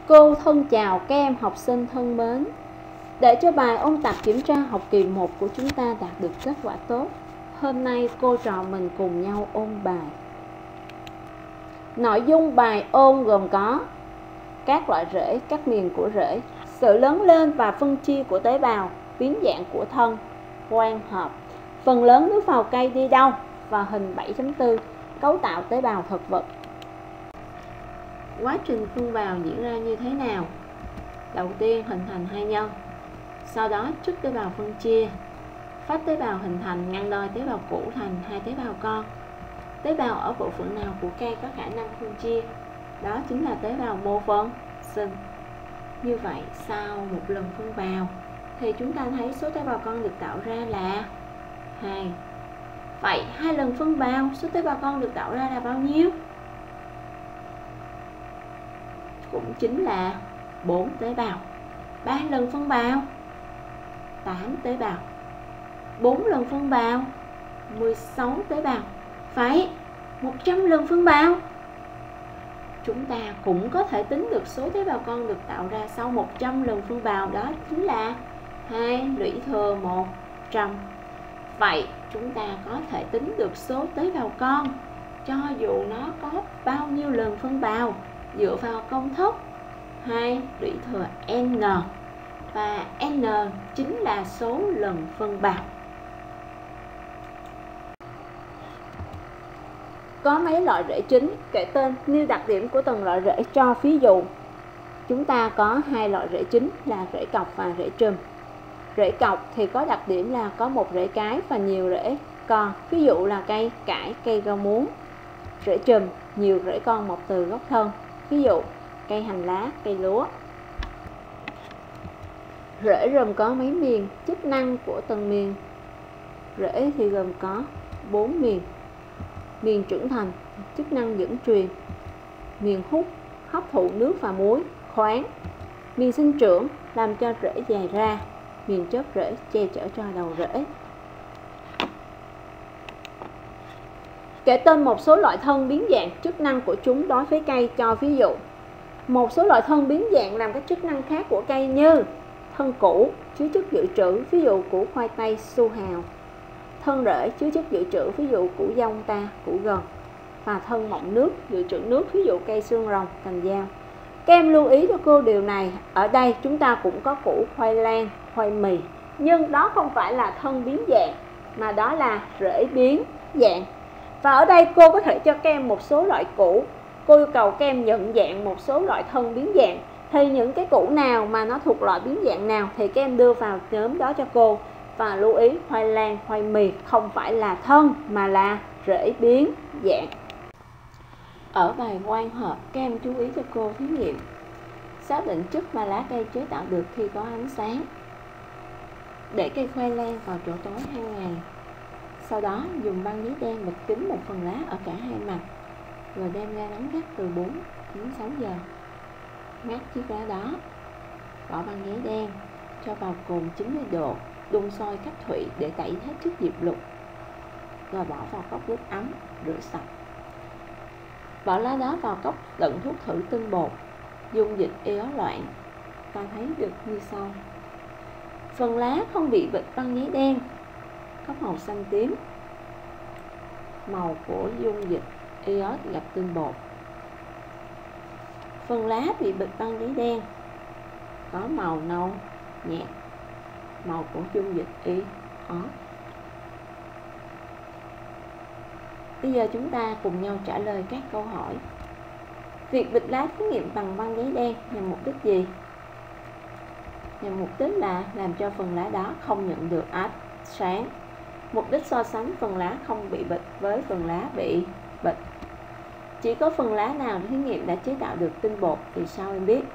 Cô thân chào các em học sinh thân mến. Để cho bài ôn tập kiểm tra học kỳ 1 của chúng ta đạt được kết quả tốt, hôm nay cô trò mình cùng nhau ôn bài. Nội dung bài ôn gồm có các loại rễ, các miền của rễ, sự lớn lên và phân chia của tế bào, biến dạng của thân, quang hợp, phần lớn nước vào cây đi đâu và hình 7.4 cấu tạo tế bào thực vật. Quá trình phân bào diễn ra như thế nào? Đầu tiên hình thành hai nhân, sau đó trước tế bào phân chia, phát tế bào hình thành ngăn đôi tế bào cũ thành hai tế bào con. Tế bào ở bộ phận nào của cây có khả năng phân chia? Đó chính là tế bào mô phân sinh. Như vậy sau một lần phân bào thì chúng ta thấy số tế bào con được tạo ra là 2. Vậy 2 lần phân bào, số tế bào con được tạo ra là bao nhiêu? Cũng chính là 4 tế bào. 3 lần phân bào 8 tế bào. 4 lần phân bào 16 tế bào. Phải 100 lần phân bào. Chúng ta cũng có thể tính được số tế bào con được tạo ra sau 100 lần phân bào, đó chính là 2 lũy thừa 100. Vậy chúng ta có thể tính được số tế bào con cho dù nó có bao nhiêu lần phân bào dựa vào công thức 2 lũy thừa n, và n chính là số lần phân bào. Có mấy loại rễ chính, kể tên, nêu đặc điểm của từng loại rễ cho ví dụ. Chúng ta có 2 loại rễ chính là rễ cọc và rễ trùm. Rễ cọc thì có đặc điểm là có một rễ cái và nhiều rễ con, ví dụ là cây cải, cây rau muống. Rễ trùm, nhiều rễ con mọc từ gốc thân, ví dụ cây hành lá, cây lúa. Rễ gồm có mấy miền, chức năng của từng miền. Rễ thì gồm có 4 miền. Miền trưởng thành, chức năng dẫn truyền. Miền hút, hấp thụ nước và muối, khoáng. Miền sinh trưởng, làm cho rễ dài ra. Miền chớp rễ, che chở cho đầu rễ. Kể tên một số loại thân biến dạng, chức năng của chúng đối với cây cho ví dụ. Một số loại thân biến dạng làm các chức năng khác của cây như thân củ, chứa chất dự trữ, ví dụ củ khoai tây, su hào. Thân rễ chứa chất dự trữ, ví dụ củ dông ta, củ gừng. Và thân mọng nước, dự trữ nước, ví dụ cây xương rồng, cành dao. Các em lưu ý cho cô điều này. Ở đây chúng ta cũng có củ khoai lang, khoai mì, nhưng đó không phải là thân biến dạng, mà đó là rễ biến dạng. Và ở đây cô có thể cho các em một số loại củ. Cô yêu cầu các em nhận dạng một số loại thân biến dạng. Thì những cái củ nào mà nó thuộc loại biến dạng nào thì các em đưa vào nhóm đó cho cô. Và lưu ý khoai lang, khoai mì không phải là thân mà là rễ biến dạng. Ở bài quang hợp, các em chú ý cho cô thí nghiệm. Xác định chất mà lá cây chế tạo được khi có ánh sáng. Để cây khoai lang vào chỗ tối hàng ngày. Sau đó dùng băng giấy đen bịt kín một phần lá ở cả hai mặt, rồi đem ra nắng gắt từ 4 đến 6 giờ. Ngắt chiếc lá đó, bỏ băng giấy đen, cho vào cồn 90 độ, đun sôi cách thủy để tẩy hết chất diệp lục, rồi bỏ vào cốc nước ấm, rửa sạch. Bỏ lá đó vào cốc đựng thuốc thử tinh bột, dung dịch iốt loãng. Ta thấy được như sau. Phần lá không bị bịt băng giấy đen, có màu xanh tím, màu của dung dịch iốt gặp tinh bột. Phần lá bị bịt băng giấy đen, có màu nâu nhạt, màu của dung dịch iốt. Bây giờ chúng ta cùng nhau trả lời các câu hỏi. Việc bịt lá thí nghiệm bằng băng giấy đen nhằm mục đích gì? Nhằm mục đích là làm cho phần lá đó không nhận được ánh sáng. Mục đích so sánh phần lá không bị bịt với phần lá bị bịt. Chỉ có phần lá nào thí nghiệm đã chế tạo được tinh bột thì sao em biết?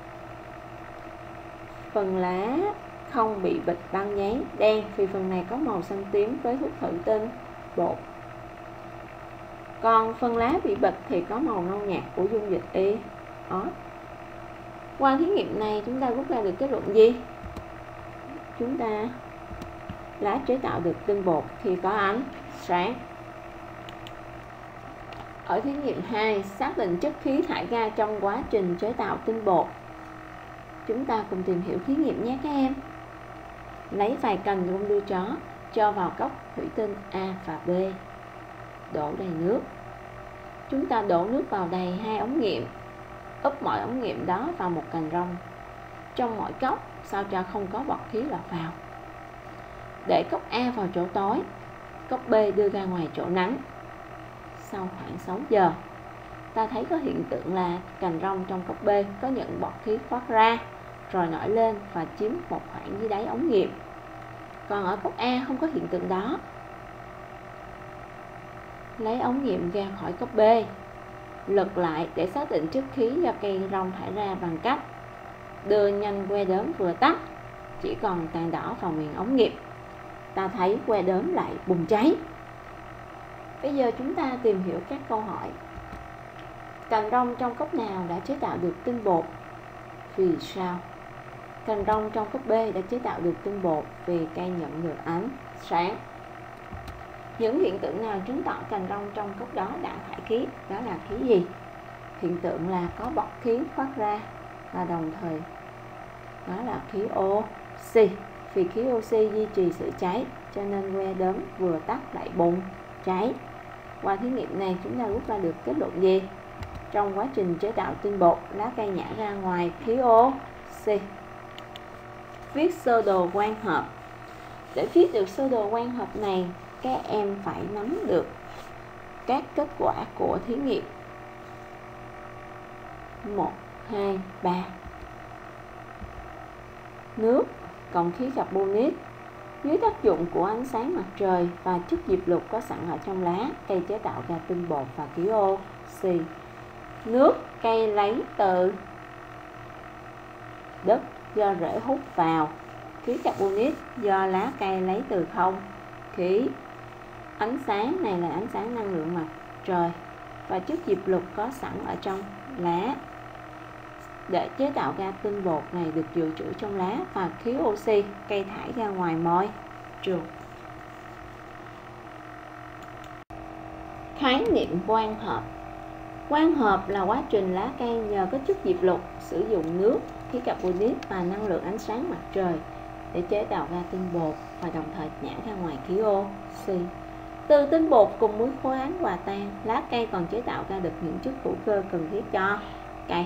Phần lá không bị bịt băng giấy đen vì phần này có màu xanh tím với thuốc thử tinh bột. Còn phần lá bị bịt thì có màu nâu nhạt của dung dịch iốt. Qua thí nghiệm này chúng ta rút ra được kết luận gì? Chúng ta lá chế tạo được tinh bột khi có ánh sáng. Ở thí nghiệm 2, xác định chất khí thải ra trong quá trình chế tạo tinh bột. Chúng ta cùng tìm hiểu thí nghiệm nhé các em. Lấy vài cành rong đuôi chó, cho vào cốc thủy tinh A và B. Đổ đầy nước. Chúng ta đổ nước vào đầy 2 ống nghiệm. Úp mọi ống nghiệm đó vào một cành rong trong mỗi cốc, sao cho không có bọt khí lọt vào. Để cốc A vào chỗ tối, cốc B đưa ra ngoài chỗ nắng. Sau khoảng 6 giờ, ta thấy có hiện tượng là cành rong trong cốc B có những bọt khí thoát ra, rồi nổi lên và chiếm một khoảng dưới đáy ống nghiệm. Còn ở cốc A không có hiện tượng đó. Lấy ống nghiệm ra khỏi cốc B, lật lại để xác định chất khí do cây rong thải ra bằng cách đưa nhanh que đốm vừa tắt, chỉ còn tàn đỏ vào miệng ống nghiệm. Ta thấy que đốm lại bùng cháy. Bây giờ chúng ta tìm hiểu các câu hỏi. Cành rong trong cốc nào đã chế tạo được tinh bột? Vì sao? Cành rong trong cốc B đã chế tạo được tinh bột vì cây nhận được ánh sáng. Những hiện tượng nào chứng tỏ cành rong trong cốc đó đã thải khí? Đó là khí gì? Hiện tượng là có bọt khí thoát ra, và đồng thời đó là khí oxy. Vì khí oxy duy trì sự cháy, cho nên que đốm vừa tắt lại bùng cháy. Qua thí nghiệm này chúng ta rút ra được kết luận gì? Trong quá trình chế tạo tinh bột, lá cây nhả ra ngoài khí oxy. Viết sơ đồ quang hợp. Để viết được sơ đồ quang hợp này, các em phải nắm được các kết quả của thí nghiệm 1, 2, 3. Nước cộng khí carbonic dưới tác dụng của ánh sáng mặt trời và chất diệp lục có sẵn ở trong lá, cây chế tạo ra tinh bột và khí oxy. Nước cây lấy từ đất do rễ hút vào, khí carbonic do lá cây lấy từ không khí. Ánh sáng này là ánh sáng năng lượng mặt trời và chất diệp lục có sẵn ở trong lá. Để chế tạo ra tinh bột này được dự trữ trong lá và khí oxy cây thải ra ngoài môi trường. Khái niệm quang hợp. Quang hợp là quá trình lá cây nhờ có chất diệp lục sử dụng nước, khí carbonic và năng lượng ánh sáng mặt trời để chế tạo ra tinh bột và đồng thời nhả ra ngoài khí oxy. Từ tinh bột cùng muối khoáng hòa tan, lá cây còn chế tạo ra được những chất hữu cơ cần thiết cho cây.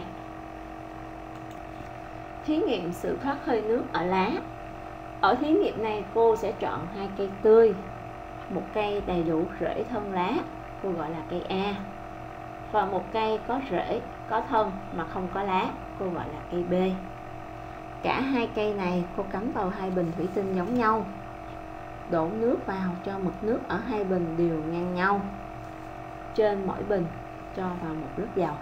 Thí nghiệm sự thoát hơi nước ở lá. Ở thí nghiệm này cô sẽ chọn 2 cây tươi, một cây đầy đủ rễ thân lá, cô gọi là cây A, và một cây có rễ, có thân mà không có lá, cô gọi là cây B. Cả 2 cây này cô cắm vào 2 bình thủy tinh giống nhau. Đổ nước vào cho mực nước ở 2 bình đều ngang nhau. Trên mỗi bình cho vào 1 lít dầu.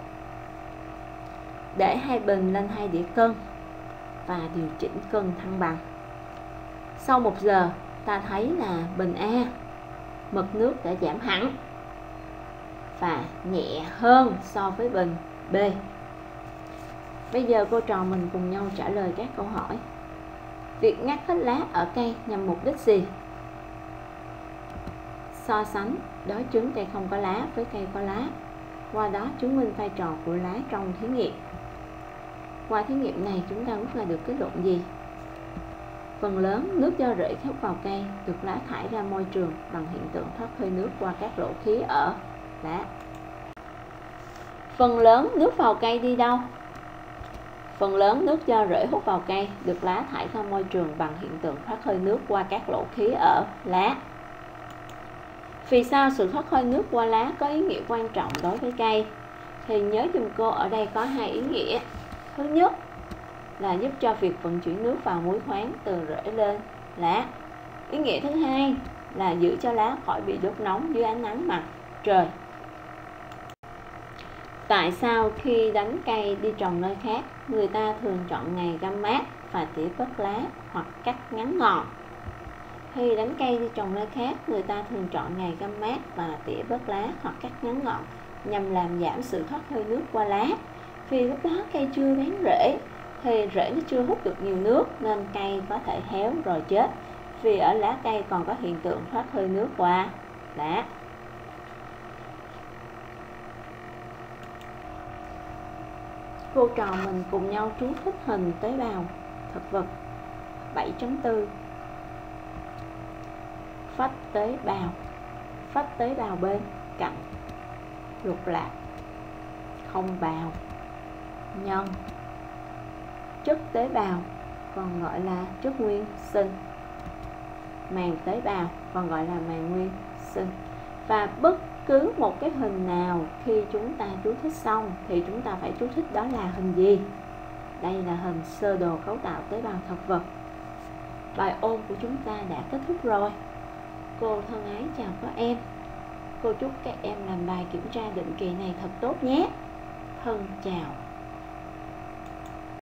Để 2 bình lên 2 đĩa cân và điều chỉnh cân thăng bằng. Sau 1 giờ, ta thấy là bình A, mực nước đã giảm hẳn và nhẹ hơn so với bình B. Bây giờ cô trò mình cùng nhau trả lời các câu hỏi. Việc ngắt hết lá ở cây nhằm mục đích gì? So sánh đối chứng cây không có lá với cây có lá. Qua đó chứng minh vai trò của lá trong thí nghiệm. Qua thí nghiệm này chúng ta rút ra được kết luận gì? Phần lớn nước do rễ hút vào cây được lá thải ra môi trường bằng hiện tượng thoát hơi nước qua các lỗ khí ở lá. Phần lớn nước vào cây đi đâu? Phần lớn nước do rễ hút vào cây được lá thải ra môi trường bằng hiện tượng thoát hơi nước qua các lỗ khí ở lá. Vì sao sự thoát hơi nước qua lá có ý nghĩa quan trọng đối với cây? Thì nhớ giùm cô ở đây có 2 ý nghĩa. Thứ nhất là giúp cho việc vận chuyển nước vào muối khoáng từ rễ lên lá. Ý nghĩa thứ hai là giữ cho lá khỏi bị đốt nóng dưới ánh nắng mặt trời. Tại sao khi đánh cây đi trồng nơi khác, người ta thường chọn ngày găm mát và tỉa bớt lá hoặc cắt ngắn ngọn? Khi đánh cây đi trồng nơi khác, người ta thường chọn ngày găm mát và tỉa bớt lá hoặc cắt ngắn ngọn nhằm làm giảm sự thoát hơi nước qua lá. Vì lúc đó cây chưa bén rễ, thì rễ nó chưa hút được nhiều nước nên cây có thể héo rồi chết. Vì ở lá cây còn có hiện tượng thoát hơi nước qua lá. Cô trò mình cùng nhau chú thích hình tế bào thực vật. 7.4 Phách tế bào bên cạnh, lục lạc, không bào, nhân. Chất tế bào còn gọi là chất nguyên sinh, màng tế bào còn gọi là màng nguyên sinh. Và bất cứ một cái hình nào khi chúng ta chú thích xong thì chúng ta phải chú thích đó là hình gì? Đây là hình sơ đồ cấu tạo tế bào thực vật. Bài ôn của chúng ta đã kết thúc rồi. Cô thân ái chào các em. Cô chúc các em làm bài kiểm tra định kỳ này thật tốt nhé. Thân chào.